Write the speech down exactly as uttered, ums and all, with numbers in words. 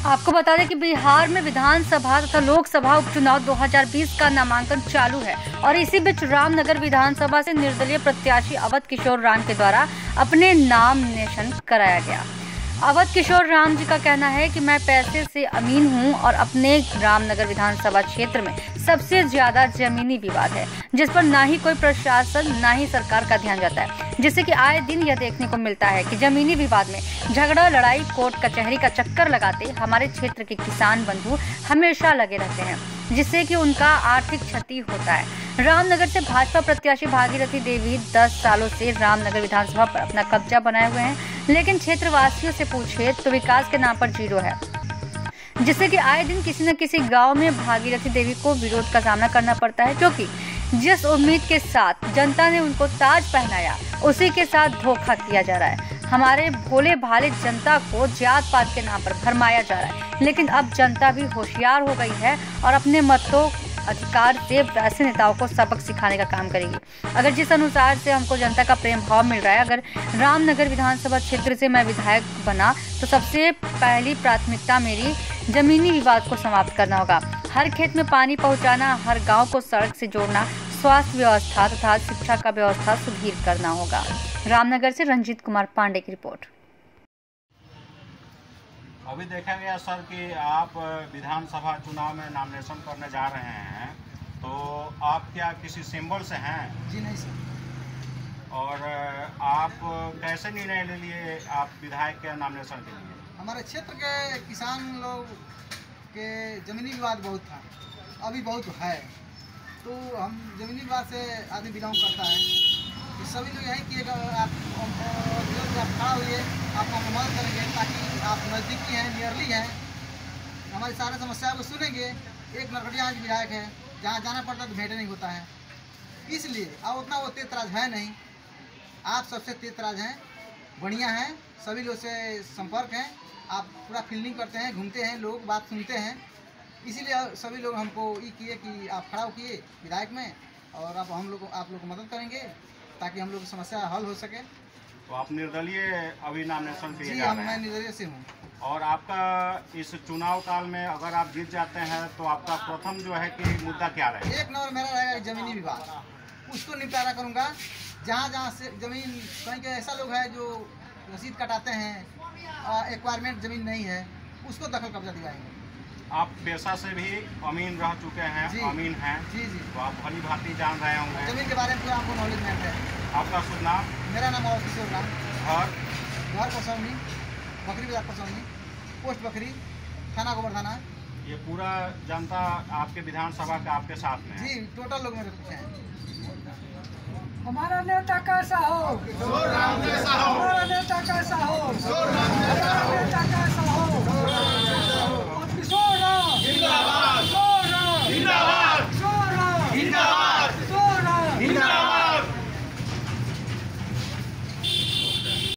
आपको बता दें कि बिहार में विधानसभा तथा लोकसभा उपचुनाव दो हज़ार बीस का नामांकन चालू है और इसी बीच रामनगर विधानसभा से निर्दलीय प्रत्याशी अवध किशोर राम के द्वारा अपने नामिनेशन कराया गया। अवध किशोर राम जी का कहना है कि मैं पैसे से अमीन हूं और अपने रामनगर विधानसभा क्षेत्र में सबसे ज्यादा जमीनी विवाद है, जिस पर ना ही कोई प्रशासन ना ही सरकार का ध्यान जाता है, जिससे कि आए दिन यह देखने को मिलता है कि जमीनी विवाद में झगड़ा लड़ाई कोर्ट कचहरी का चक्कर लगाते हमारे क्षेत्र के किसान बंधु हमेशा लगे रहते हैं, जिससे कि उनका आर्थिक क्षति होता है। रामनगर से भाजपा प्रत्याशी भागीरथी देवी दस सालों से रामनगर विधानसभा पर अपना कब्जा बनाए हुए हैं, लेकिन क्षेत्रवासियों से पूछे तो विकास के नाम पर जीरो है, जिससे कि आए दिन किसी न किसी गांव में भागीरथी देवी को विरोध का सामना करना पड़ता है, क्योंकि जिस उम्मीद के साथ जनता ने उनको ताज पहनाया उसी के साथ धोखा किया जा रहा है। हमारे भोले भाले जनता को जात पात के नाम पर भरमाया जा रहा है, लेकिन अब जनता भी होशियार हो गई है और अपने मतों अधिकार से वैसे नेताओं को सबक सिखाने का काम करेगी। अगर जिस अनुसार से हमको जनता का प्रेम भाव मिल रहा है, अगर रामनगर विधानसभा क्षेत्र से मैं विधायक बना तो सबसे पहली प्राथमिकता मेरी जमीनी विवाद को समाप्त करना होगा। हर खेत में पानी पहुंचाना, हर गांव को सड़क से जोड़ना, स्वास्थ्य व्यवस्था तथा शिक्षा का व्यवस्था सुदृढ़ करना होगा। रामनगर से रंजीत कुमार पांडे की रिपोर्ट। अभी देखा गया सर कि आप विधानसभा चुनाव में नॉमिनेशन करने जा रहे हैं, तो आप क्या किसी सिंबल से हैं? जी नहीं सर। और आप कैसे निर्णय ले लिए आप विधायक के नॉमिनेशन के लिए? हमारे क्षेत्र के किसान लोग के ज़मीनी विवाद बहुत था, अभी बहुत है, तो हम ज़मीनी विवाद से आदमी बिलोंग करता है, तो सभी लोग यही कि आप आप खड़ा हुए आपका मदद करेंगे, ताकि आप नज़दीकी हैं, नियरली हैं, हमारी सारी समस्याओं को सुनेंगे। एक नरकटिया विधायक है, जहाँ जाना पड़ता है तो भेंट नहीं होता है, इसलिए अब उतना वो तेज तराज है नहीं। आप सबसे तेज तराज हैं, बढ़िया हैं, सभी लोग से संपर्क हैं, आप पूरा फील्डिंग करते हैं, घूमते हैं, लोग बात सुनते हैं, इसीलिए सभी लोग हमको ये किए कि आप खड़ा किए विधायक में, और अब हम लोग आप लोग को मदद करेंगे ताकि हम लोग की समस्या हल हो सके। तो आप निर्दलीय अभी नॉमिनेशन के लिए जी जा हम रहे मैं हैं। निर्दलीय से हूँ। और आपका इस चुनाव काल में अगर आप जीत जाते हैं तो आपका प्रथम जो है कि मुद्दा क्या रहेगा? एक नंबर मेरा रहेगा जमीनी विवाद, उसको निपटारा करूँगा। जहाँ जहाँ से जमीन कहीं के ऐसा लोग है जो रसीद कटाते हैं, एक्वायरमेंट जमीन नहीं है, उसको दखल कब्जा दिलाएंगे। आप पेशा से भी अमीन रह चुके हैं, अमीन हैं जी जी, तो आप भली भांति जान रहे होंगे जमीन के बारे में पूरा आपको नॉलेज है। आपका शुभ नाम? मेरा नाम अवध किशोर राम। घर घर पसौनी, बकरी बाजार पसौनी, पोस्ट बकरी, थाना गोवर्धना। ये पूरा जनता आपके विधानसभा का आपके साथ में है? जी टोटल लोग मेरे पीछे हैं। हमारा नेता कैसा हो, किशोर राम जैसा हो, हमारा नेता